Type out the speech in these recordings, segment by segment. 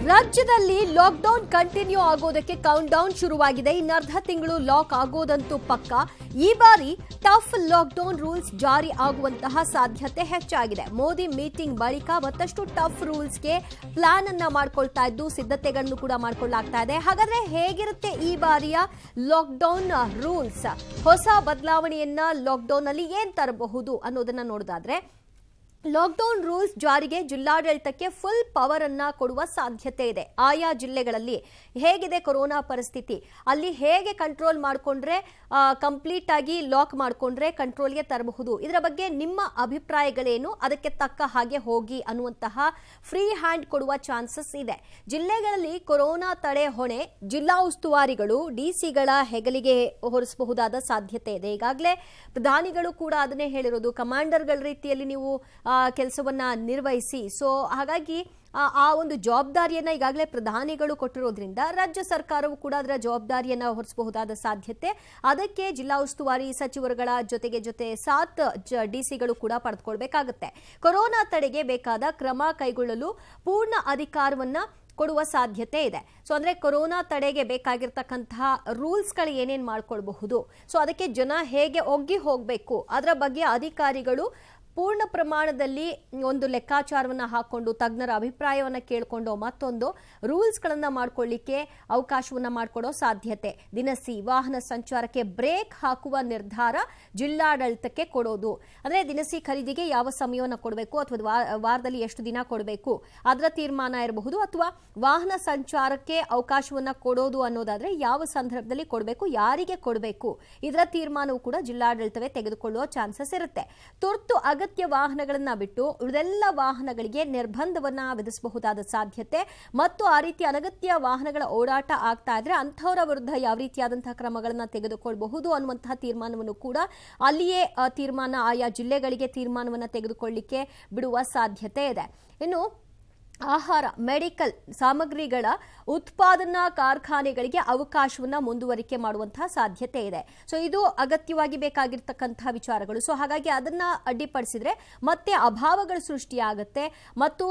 ರಾಜ್ಯದಲ್ಲಿ lockdown continue ಆಗೋದಕ್ಕೆ countdown ಶುರುವಾಗಿದೆ. ಇನ್ನರ್ಧ ತಿಂಗಳು ಲಾಕ್ ಆಗೋದಂತೂ ಪಕ್ಕ. ಈ ಬಾರಿ ಟಫ್ ಲಾಕ್ಡೌನ್ ರೂಲ್ಸ್ ಜಾರಿ ಆಗುವಂತಹ ಸಾಧ್ಯತೆ ಹೆಚ್ಚಾಗಿದೆ. ಮೋದಿ ಮೀಟಿಂಗ್ ಬಳಿಕ ಮತ್ತಷ್ಟು ಟಫ್ ರೂಲ್ಸ್ಗೆ ಪ್ಲಾನ್ ಅನ್ನ ಮಾಡ್ಕೊಳ್ತಾ ಇದ್ದು ಸಿದ್ಧತೆಗಳನ್ನು ಕೂಡ ಮಾಡ್ಕೊಳ್ಳಲಾಗ್ತಾ ಇದೆ. ಹಾಗಾದ್ರೆ ಹೇಗಿರುತ್ತೆ ಈ ಬಾರಿಯ ಲಾಕ್ಡೌನ್ ರೂಲ್ಸ್? ಹೊಸ ಬದಲಾವಣೆಯನ್ನ ಲಾಕ್ಡೌನ್ ಅಲ್ಲಿ ಏನ್ ತರಬಹುದು ಅನ್ನೋದನ್ನ ನೋಡೋದಾದ್ರೆ, ಲಾಕ್ಡೌನ್ ರೂಲ್ಸ್ ಜಾರಿಗೆ ಜಿಲ್ಲಾಡಳಿತಕ್ಕೆ ಫುಲ್ ಪವರ್ ಅನ್ನ ಕೊಡುವ ಸಾಧ್ಯತೆ ಇದೆ. ಆಯಾ ಜಿಲ್ಲೆಗಳಲ್ಲಿ ಹೇಗಿದೆ ಕೊರೋನಾ ಪರಿಸ್ಥಿತಿ, ಅಲ್ಲಿ ಹೇಗೆ ಕಂಟ್ರೋಲ್ ಮಾಡಿಕೊಂಡ್ರೆ ಕಂಪ್ಲೀಟ್ ಆಗಿ ಲಾಕ್ ಮಾಡಿಕೊಂಡ್ರೆ ಕಂಟ್ರೋಲ್ಗೆ ತರಬಹುದು, ಇದರ ಬಗ್ಗೆ ನಿಮ್ಮ ಅಭಿಪ್ರಾಯಗಳೇನು, ಅದಕ್ಕೆ ತಕ್ಕ ಹಾಗೆ ಹೋಗಿ ಅನ್ನುವಂತಹ ಫ್ರೀ ಹ್ಯಾಂಡ್ ಕೊಡುವ ಚಾನ್ಸಸ್ ಇದೆ. ಜಿಲ್ಲೆಗಳಲ್ಲಿ ಕೊರೋನಾ ತಡೆ ಹೊಣೆ ಜಿಲ್ಲಾ ಉಸ್ತುವಾರಿಗಳು ಡಿಸಿಗಳ ಹೆಗಲಿಗೆ ಹೊರಿಸಬಹುದಾದ ಸಾಧ್ಯತೆ ಇದೆ. ಈಗಾಗಲೇ ಪ್ರಧಾನಿಗಳು ಕೂಡ ಅದನ್ನೇ ಹೇಳಿರೋದು, ಕಮಾಂಡರ್ಗಳ ರೀತಿಯಲ್ಲಿ ನೀವು ಕೆಲಸವನ್ನ ನಿರ್ವಹಿಸಿ. ಸೊ ಹಾಗಾಗಿ ಆ ಒಂದು ಜವಾಬ್ದಾರಿಯನ್ನ ಈಗಾಗಲೇ ಪ್ರಧಾನಿಗಳು ಕೊಟ್ಟಿರೋದ್ರಿಂದ ರಾಜ್ಯ ಸರ್ಕಾರವು ಕೂಡ ಅದರ ಜವಾಬ್ದಾರಿಯನ್ನ ಹೊರಿಸಬಹುದಾದ ಸಾಧ್ಯತೆ. ಅದಕ್ಕೆ ಜಿಲ್ಲಾ ಉಸ್ತುವಾರಿ ಸಚಿವರುಗಳ ಜೊತೆ ಸಾತ್ ಡಿಸಿಗಳು ಕೂಡ ಪಡೆದುಕೊಳ್ಬೇಕಾಗುತ್ತೆ. ಕೊರೋನಾ ತಡೆಗೆ ಬೇಕಾದ ಕ್ರಮ ಕೈಗೊಳ್ಳಲು ಪೂರ್ಣ ಅಧಿಕಾರವನ್ನ ಕೊಡುವ ಸಾಧ್ಯತೆ ಇದೆ. ಸೊ ಅಂದ್ರೆ ಕೊರೋನಾ ತಡೆಗೆ ಬೇಕಾಗಿರ್ತಕ್ಕಂತಹ ರೂಲ್ಸ್ಗಳು ಏನೇನು ಮಾಡ್ಕೊಳ್ಬಹುದು, ಸೊ ಅದಕ್ಕೆ ಜನ ಹೇಗೆ ಒಗ್ಗಿ ಹೋಗಬೇಕು, ಅದರ ಬಗ್ಗೆ ಅಧಿಕಾರಿಗಳು ಪೂರ್ಣ ಪ್ರಮಾಣದಲ್ಲಿ ಒಂದು ಲೆಕ್ಕಾಚಾರವನ್ನು ಹಾಕೊಂಡು ತಜ್ಞರ ಅಭಿಪ್ರಾಯವನ್ನು ಕೇಳಿಕೊಂಡು ಮತ್ತೊಂದು ರೂಲ್ಸ್ಗಳನ್ನು ಮಾಡ್ಕೊಳ್ಳಿಕ್ಕೆ ಅವಕಾಶವನ್ನು ಮಾಡಿಕೊಡೋ ಸಾಧ್ಯತೆ. ದಿನಸಿ ವಾಹನ ಸಂಚಾರಕ್ಕೆ ಬ್ರೇಕ್ ಹಾಕುವ ನಿರ್ಧಾರ ಜಿಲ್ಲಾಡಳಿತಕ್ಕೆ ಕೊಡೋದು. ಅಂದರೆ ದಿನಸಿ ಖರೀದಿಗೆ ಯಾವ ಸಮಯವನ್ನು ಕೊಡಬೇಕು ಅಥವಾ ವಾರದಲ್ಲಿ ಎಷ್ಟು ದಿನ ಕೊಡಬೇಕು ಅದರ ತೀರ್ಮಾನ ಇರಬಹುದು, ಅಥವಾ ವಾಹನ ಸಂಚಾರಕ್ಕೆ ಅವಕಾಶವನ್ನು ಕೊಡೋದು ಅನ್ನೋದಾದ್ರೆ ಯಾವ ಸಂದರ್ಭದಲ್ಲಿ ಕೊಡಬೇಕು, ಯಾರಿಗೆ ಕೊಡಬೇಕು, ಇದರ ತೀರ್ಮಾನವೂ ಕೂಡ ಜಿಲ್ಲಾಡಳಿತವೇ ತೆಗೆದುಕೊಳ್ಳುವ ಚಾನ್ಸಸ್ ಇರುತ್ತೆ. ತುರ್ತು ಅಗತ್ಯ ವಾಹನಗಳನ್ನ ಬಿಟ್ಟು ಉಳಿದೆಲ್ಲ ವಾಹನಗಳಿಗೆ ನಿರ್ಬಂಧವನ್ನ ವಿಧಿಸಬಹುದಾದ ಸಾಧ್ಯತೆ ಮತ್ತು ಆ ರೀತಿ ಅನಗತ್ಯ ವಾಹನಗಳ ಓಡಾಟ ಆಗ್ತಾ ಇದ್ರೆ ಅಂಥವರ ವಿರುದ್ಧ ಯಾವ ರೀತಿಯಾದಂತಹ ಕ್ರಮಗಳನ್ನ ತೆಗೆದುಕೊಳ್ಳಬಹುದು ಅನ್ನುವಂತಹ ತೀರ್ಮಾನವನ್ನು ಕೂಡ ಅಲ್ಲಿಯೇ ಆಯಾ ಜಿಲ್ಲೆಗಳಿಗೆ ತೀರ್ಮಾನವನ್ನ ತೆಗೆದುಕೊಳ್ಳಿಕ್ಕೆ ಬಿಡುವ ಸಾಧ್ಯತೆ ಇದೆ. ಇನ್ನು ಆಹಾರ ಮೆಡಿಕಲ್ ಸಾಮಗ್ರಿಗಳ ಉತ್ಪಾದನಾ ಕಾರ್ಖಾನೆಗಳಿಗೆ ಅವಕಾಶವನ್ನ ಮುಂದುವರಿಕೆ ಮಾಡುವಂತಹ ಸಾಧ್ಯತೆ ಇದೆ. ಸೊ ಇದು ಅಗತ್ಯವಾಗಿ ಬೇಕಾಗಿರ್ತಕ್ಕಂತಹ ವಿಚಾರಗಳು. ಸೊ ಹಾಗಾಗಿ ಅದನ್ನ ಅಡ್ಡಿಪಡಿಸಿದ್ರೆ ಮತ್ತೆ ಅಭಾವಗಳು ಸೃಷ್ಟಿಯಾಗುತ್ತೆ ಮತ್ತು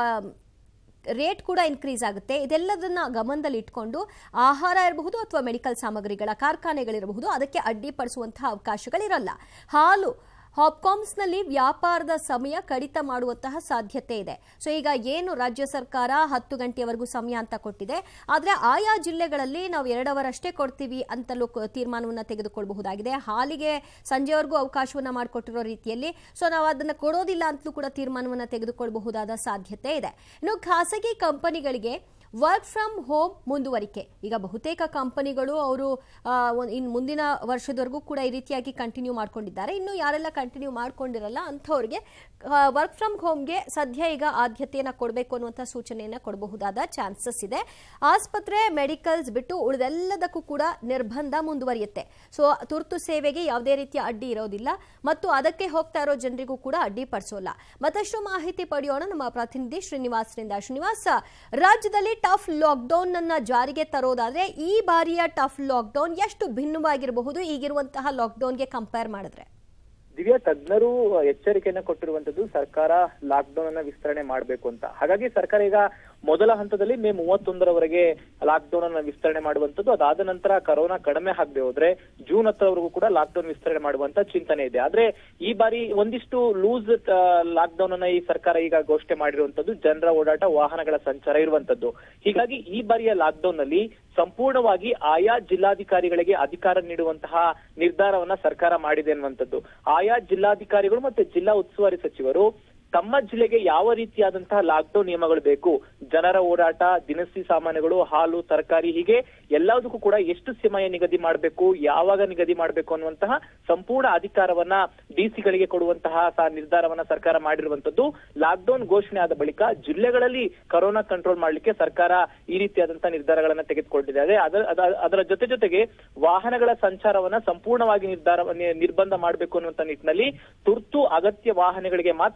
ರೇಟ್ ಕೂಡ ಇನ್ಕ್ರೀಸ್ ಆಗುತ್ತೆ. ಇದೆಲ್ಲದನ್ನ ಗಮನದಲ್ಲಿ ಇಟ್ಕೊಂಡು ಆಹಾರ ಇರಬಹುದು ಅಥವಾ ಮೆಡಿಕಲ್ ಸಾಮಗ್ರಿಗಳ ಕಾರ್ಖಾನೆಗಳಿರಬಹುದು, ಅದಕ್ಕೆ ಅಡ್ಡಿಪಡಿಸುವಂತಹ ಅವಕಾಶಗಳಿರಲ್ಲ. ಹಾಲು ಹಾಪ್ಕಾಮ್ಸ್ನಲ್ಲಿ ವ್ಯಾಪಾರದ ಸಮಯ ಕಡಿತ ಮಾಡುವಂತಹ ಸಾಧ್ಯತೆ ಇದೆ. ಸೊ ಈಗ ಏನು ರಾಜ್ಯ ಸರ್ಕಾರ 10 ಗಂಟೆಯವರೆಗೂ ಸಮಯ ಅಂತ ಕೊಟ್ಟಿದೆ, ಆದರೆ ಆಯಾ ಜಿಲ್ಲೆಗಳಲ್ಲಿ ನಾವು 2 ಅವರ್ ಅಷ್ಟೇ ಕೊಡ್ತೀವಿ ಅಂತಲೂ ತೀರ್ಮಾನವನ್ನು ತೆಗೆದುಕೊಳ್ಳಬಹುದಾಗಿದೆ. ಹಾಲಿಗೆ ಸಂಜೆವರೆಗೂ ಅವಕಾಶವನ್ನು ಮಾಡಿಕೊಟ್ಟಿರೋ ರೀತಿಯಲ್ಲಿ ಸೊ ನಾವು ಅದನ್ನು ಕೊಡೋದಿಲ್ಲ ಅಂತಲೂ ಕೂಡ ತೀರ್ಮಾನವನ್ನು ತೆಗೆದುಕೊಳ್ಳಬಹುದಾದ ಸಾಧ್ಯತೆ ಇದೆ. ಇನ್ನು ಖಾಸಗಿ ಕಂಪನಿಗಳಿಗೆ ವರ್ಕ್ ಫ್ರಮ್ ಹೋಮ್ ಮುಂದುವರಿಕೆ. ಈಗ ಬಹುತೇಕ ಕಂಪನಿಗಳು ಅವರು ಇನ್ನು ಮುಂದಿನ ವರ್ಷದವರೆಗೂ ಕೂಡ ಈ ರೀತಿಯಾಗಿ ಕಂಟಿನ್ಯೂ ಮಾಡ್ಕೊಂಡಿದ್ದಾರೆ. ಇನ್ನು ಯಾರೆಲ್ಲ ಕಂಟಿನ್ಯೂ ಮಾಡ್ಕೊಂಡಿರಲ್ಲ ಅಂಥವ್ರಿಗೆ ವರ್ಕ್ ಫ್ರಮ್ ಹೋಮ್ಗೆ ಸದ್ಯ ಈಗ ಆದ್ಯತೆಯನ್ನು ಕೊಡಬೇಕು ಅನ್ನುವಂಥ ಸೂಚನೆಯನ್ನು ಕೊಡಬಹುದಾದ ಚಾನ್ಸಸ್ ಇದೆ. ಆಸ್ಪತ್ರೆ ಮೆಡಿಕಲ್ಸ್ ಬಿಟ್ಟು ಉಳಿದೆಲ್ಲದಕ್ಕೂ ಕೂಡ ನಿರ್ಬಂಧ ಮುಂದುವರಿಯುತ್ತೆ. ಸೊ ತುರ್ತು ಸೇವೆಗೆ ಯಾವುದೇ ರೀತಿಯ ಅಡ್ಡಿ ಇರೋದಿಲ್ಲ ಮತ್ತು ಅದಕ್ಕೆ ಹೋಗ್ತಾ ಇರೋ ಜನರಿಗೂ ಕೂಡ ಅಡ್ಡಿಪಡಿಸೋಲ್ಲ. ಮತ್ತಷ್ಟು ಮಾಹಿತಿ ಪಡೆಯೋಣ ನಮ್ಮ ಪ್ರತಿನಿಧಿ ಶ್ರೀನಿವಾಸ್ರಿಂದ. ಶ್ರೀನಿವಾಸ್, ರಾಜ್ಯದಲ್ಲಿ ಟಫ್ ಲಾಕ್ಡೌನ್ ಅನ್ನ ಜಾರಿಗೆ ತರೋದಾದ್ರೆ ಈ ಬಾರಿಯ ಟಫ್ ಲಾಕ್ಡೌನ್ ಎಷ್ಟು ಭಿನ್ನವಾಗಿರಬಹುದು ಈಗಿರುವಂತಹ ಲಾಕ್ಡೌನ್ಗೆ ಕಂಪೇರ್ ಮಾಡಿದ್ರೆ? ದಿವ್ಯಾ, ತಜ್ಞರು ಎಚ್ಚರಿಕೆಯನ್ನ ಕೊಟ್ಟಿರುವಂತದ್ದು ಸರ್ಕಾರ ಲಾಕ್ಡೌನ್ ಅನ್ನ ವಿಸ್ತರಣೆ ಮಾಡಬೇಕು ಅಂತ. ಹಾಗಾಗಿ ಸರ್ಕಾರ ಈಗ ಮೊದಲ ಹಂತದಲ್ಲಿ ಮೇ 31ರವರೆಗೆ ಲಾಕ್ಡೌನ್ ಅನ್ನ ವಿಸ್ತರಣೆ ಮಾಡುವಂತದ್ದು. ಅದಾದ ನಂತರ ಕರೋನಾ ಕಡಿಮೆ ಆಗದೆ ಹೋದ್ರೆ ಜೂನ್ 10ರವರೆಗೂ ಕೂಡ ಲಾಕ್ಡೌನ್ ವಿಸ್ತರಣೆ ಮಾಡುವಂತ ಚಿಂತನೆ ಇದೆ. ಆದ್ರೆ ಈ ಬಾರಿ ಒಂದಿಷ್ಟು ಲೂಸ್ ಲಾಕ್ಡೌನ್ ಅನ್ನ ಈ ಸರ್ಕಾರ ಈಗ ಘೋಷಣೆ ಮಾಡಿರುವಂತದ್ದು ಜನರ ಓಡಾಟ ವಾಹನಗಳ ಸಂಚಾರ ಇರುವಂತದ್ದು. ಹೀಗಾಗಿ ಈ ಬಾರಿಯ ಲಾಕ್ಡೌನ್ ನಲ್ಲಿ ಸಂಪೂರ್ಣವಾಗಿ ಆಯಾ ಜಿಲ್ಲಾಧಿಕಾರಿಗಳಿಗೆ ಅಧಿಕಾರ ನೀಡುವಂತಹ ನಿರ್ಧಾರವನ್ನ ಸರ್ಕಾರ ಮಾಡಿದೆ ಅನ್ನುವಂಥದ್ದು. ಆಯಾ ಜಿಲ್ಲಾಧಿಕಾರಿಗಳು ಮತ್ತೆ ಜಿಲ್ಲಾ ಉಸ್ತುವಾರಿ ಸಚಿವರು ತಮ್ಮ ಜಿಲ್ಲೆಗೆ ಯಾವ ರೀತಿಯಾದಂತಹ ಲಾಕ್ಡೌನ್ ನಿಯಮಗಳು ಬೇಕು, ಜನರ ಓಡಾಟ, ದಿನಸಿ ಸಾಮಾನುಗಳು, ಹಾಲು, ತರಕಾರಿ, ಹೀಗೆ ಎಲ್ಲದಕ್ಕೂ ಕೂಡ ಎಷ್ಟು ಸಮಯ ನಿಗದಿ ಮಾಡಬೇಕು, ಯಾವಾಗ ನಿಗದಿ ಮಾಡಬೇಕು ಅನ್ನುವಂತಹ ಸಂಪೂರ್ಣ ಅಧಿಕಾರವನ್ನ ಡಿಸಿಗಳಿಗೆ ಕೊಡುವಂತಹ ನಿರ್ಧಾರವನ್ನ ಸರ್ಕಾರ ಮಾಡಿರುವಂತದ್ದು. ಲಾಕ್ಡೌನ್ ಘೋಷಣೆ ಆದ ಬಳಿಕ ಜಿಲ್ಲೆಗಳಲ್ಲಿ ಕರೋನಾ ಕಂಟ್ರೋಲ್ ಮಾಡ್ಲಿಕ್ಕೆ ಸರ್ಕಾರ ಈ ರೀತಿಯಾದಂತಹ ನಿರ್ಧಾರಗಳನ್ನ ತೆಗೆದುಕೊಂಡಿದೆ. ಅದರ ಜೊತೆಗೆ ವಾಹನಗಳ ಸಂಚಾರವನ್ನ ಸಂಪೂರ್ಣವಾಗಿ ನಿರ್ಬಂಧ ಮಾಡಬೇಕು ಅನ್ನುವಂತ ನಿಟ್ಟಿನಲ್ಲಿ ತುರ್ತು ಅಗತ್ಯ ವಾಹನಗಳಿಗೆ ಮಾತ್ರ ಈ ಬಾರಿ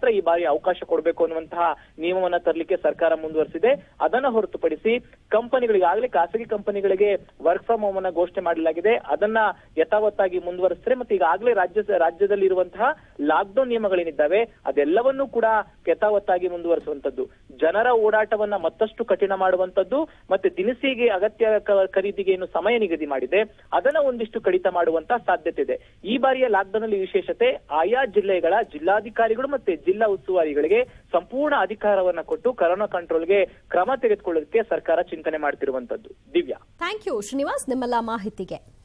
ಅವಕಾಶ ಕೊಡಬೇಕು ಅನ್ನುವಂತಹ ನಿಯಮವನ್ನ ತರಲಿಕ್ಕೆ ಸರ್ಕಾರ ಮುಂದುವರೆಸಿದೆ. ಅದನ್ನ ಹೊರತುಪಡಿಸಿ ಕಂಪನಿಗಳಿಗಾಗಲೇ ಖಾಸಗಿ ಕಂಪನಿಗಳಿಗೆ ವರ್ಕ್ ಫ್ರಮ್ ಹೋಮ್ ಅನ್ನ ಘೋಷಣೆ ಮಾಡಲಾಗಿದೆ. ಅದನ್ನ ಯಥಾವತ್ತಾಗಿ ಮುಂದುವರೆಸಿದ್ರೆ ಮತ್ತೆ ಈಗಾಗಲೇ ರಾಜ್ಯದಲ್ಲಿ ಇರುವಂತಹ ಲಾಕ್ಡೌನ್ ನಿಯಮಗಳೇನಿದ್ದಾವೆ ಅದೆಲ್ಲವನ್ನೂ ಕೂಡ ಯಥಾವತ್ತಾಗಿ ಮುಂದುವರಿಸುವಂತದ್ದು, ಜನರ ಓಡಾಟವನ್ನ ಮತ್ತಷ್ಟು ಕಠಿಣ ಮಾಡುವಂತದ್ದು, ಮತ್ತೆ ದಿನಸಿಗೆ ಅಗತ್ಯ ಖರೀದಿಗೆ ಏನು ಸಮಯ ನಿಗದಿ ಮಾಡಿದೆ ಅದನ್ನ ಒಂದಿಷ್ಟು ಕಡಿತ ಮಾಡುವಂತ ಸಾಧ್ಯತೆ ಇದೆ. ಈ ಬಾರಿಯ ಲಾಕ್ಡೌನ್ ಅಲ್ಲಿ ವಿಶೇಷತೆ ಆಯಾ ಜಿಲ್ಲೆಗಳ ಜಿಲ್ಲಾಧಿಕಾರಿಗಳು ಮತ್ತೆ ಜಿಲ್ಲಾ ಉಸ್ತುವಾರಿಗಳಿಗೆ ಸಂಪೂರ್ಣ ಅಧಿಕಾರವನ್ನ ಕೊಟ್ಟು ಕೊರೋನಾ ಕಂಟ್ರೋಲ್ಗೆ ಕ್ರಮ ತೆಗೆದುಕೊಳ್ಳೋದಕ್ಕೆ ಸರ್ಕಾರ ಚಿಂತನೆ ಮಾಡ್ತಿರುವಂತದ್ದು. ದಿವ್ಯಾ, ಥ್ಯಾಂಕ್ ಯು ಶ್ರೀನಿವಾಸ್ ನಿಮ್ಮೆಲ್ಲ ಮಾಹಿತಿಗೆ.